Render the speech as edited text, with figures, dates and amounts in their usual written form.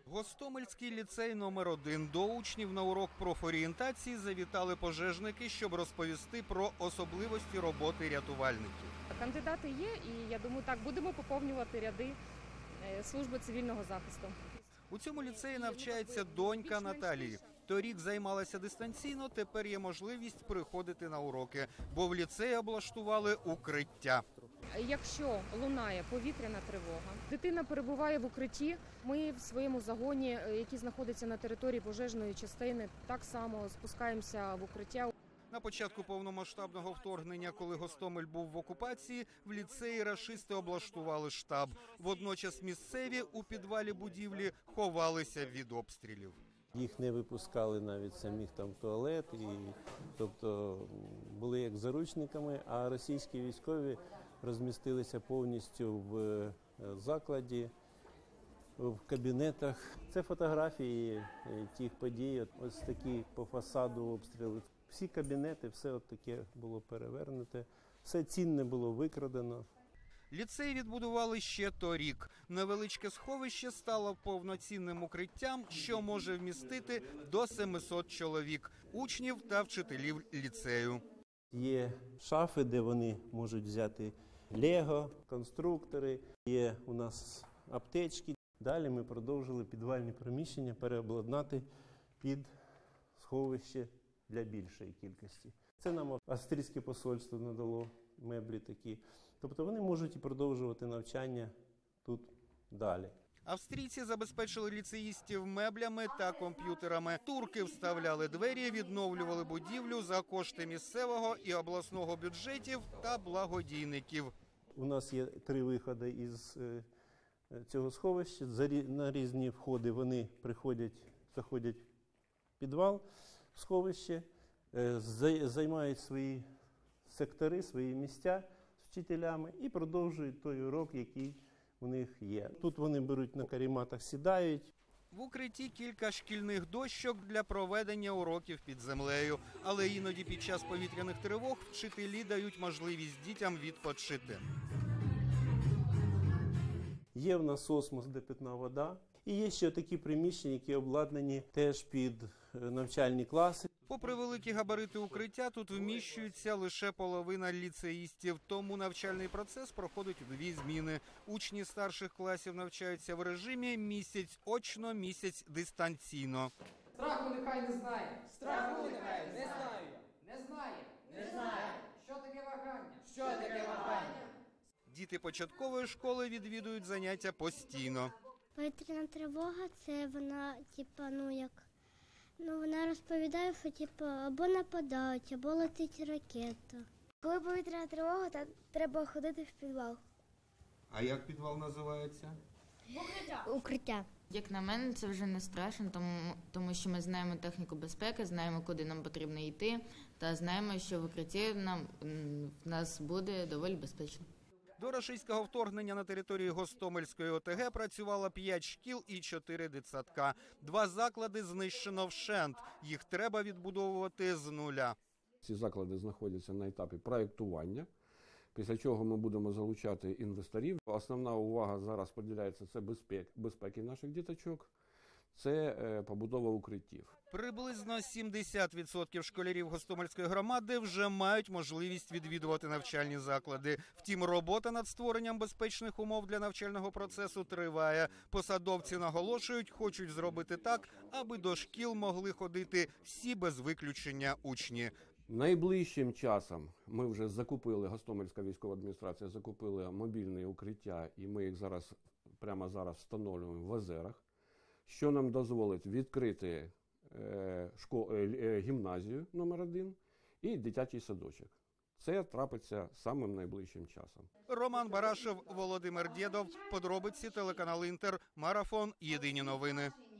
Гостомельський ліцей номер 1. До учнів на урок профорієнтації завітали пожежники, щоб розповісти про особливості роботи рятувальників. Кандидати є і, я думаю, так, будемо поповнювати ряди служби цивільного захисту. У цьому ліцеї навчається донька Наталії. Торік займалася дистанційно, тепер є можливість приходити на уроки, бо в ліцеї облаштували укриття. Якщо лунає повітряна тривога, дитина перебуває в укритті, ми в своєму загоні, який знаходиться на території пожежної частини, так само спускаємося в укриття. На початку повномасштабного вторгнення, коли Гостомель був в окупації, в ліцеї рашисти облаштували штаб. Водночас місцеві у підвалі будівлі ховалися від обстрілів. Їх не випускали навіть самих там в туалет, тобто були як заручниками, а російські військові розмістилися повністю в закладі, в кабінетах. Це фотографії тих подій, ось такі по фасаду обстріли. Всі кабінети, все от таке було перевернуте, все цінне було викрадено. Ліцей відбудували ще торік. Невеличке сховище стало повноцінним укриттям, що може вмістити до 700 чоловік – учнів та вчителів ліцею. Є шафи, де вони можуть взяти лего, конструктори, є у нас аптечки. Далі ми продовжили підвальні приміщення переобладнати під сховище для більшої кількості. Це нам австрійське посольство надало меблі такі. Тобто вони можуть і продовжувати навчання тут далі. Австрійці забезпечили ліцеїстів меблями та комп'ютерами. Турки вставляли двері, відновлювали будівлю за кошти місцевого і обласного бюджетів та благодійників. У нас є 3 виходи із цього сховища. На різні входи вони заходять в підвал, в сховище, займають свої сектори, свої місця з вчителями і продовжують той урок, який у них є. Тут вони беруть на карематах, сідають. В укритті кілька шкільних дощок для проведення уроків під землею. Але іноді під час повітряних тривог вчителі дають можливість дітям відпочити. Є в нас осмос, де питна вода. І є ще такі приміщення, які обладнані теж під навчальні класи. Попри великі габарити укриття, тут вміщується лише половина ліцеїстів, тому навчальний процес проходить у 2 зміни. Учні старших класів навчаються в режимі місяць очно, місяць дистанційно. Страху нехай не знає. Страху нехай не знає. Не знає. Не знає. Що таке вагання? Що таке вагання? Діти початкової школи відвідують заняття постійно. Повітряна тривога – це вона, вона розповідає, що або нападають, або летить ракета. Коли повітряна тривога, то треба ходити в підвал. А як підвал називається? Укриття. Як на мене, це вже не страшно, тому що ми знаємо техніку безпеки, знаємо, куди нам потрібно йти, та знаємо, що в укритті в нас буде доволі безпечно. До рашистського вторгнення на території Гостомельської ОТГ працювало 5 шкіл і 4 дитсадка. 2 заклади знищено вщент. Їх треба відбудовувати з нуля. Ці заклади знаходяться на етапі проєктування, після чого ми будемо залучати інвесторів. Основна увага зараз поділяється це безпеки наших діточок, це побудова укриттів. Приблизно 70% школярів Гостомельської громади вже мають можливість відвідувати навчальні заклади. Втім, робота над створенням безпечних умов для навчального процесу триває. Посадовці наголошують, хочуть зробити так, аби до шкіл могли ходити всі без виключення учні. Найближчим часом ми вже Гостомельська військова адміністрація закупили мобільні укриття, і ми їх прямо зараз встановлюємо в Озерах, що нам дозволить відкрити гімназію номер 1 і дитячий садочок. Це трапиться самим найближчим часом. Роман Барашев, Володимир Дєдов. Подробиці, телеканал Інтер. Марафон. Єдині новини.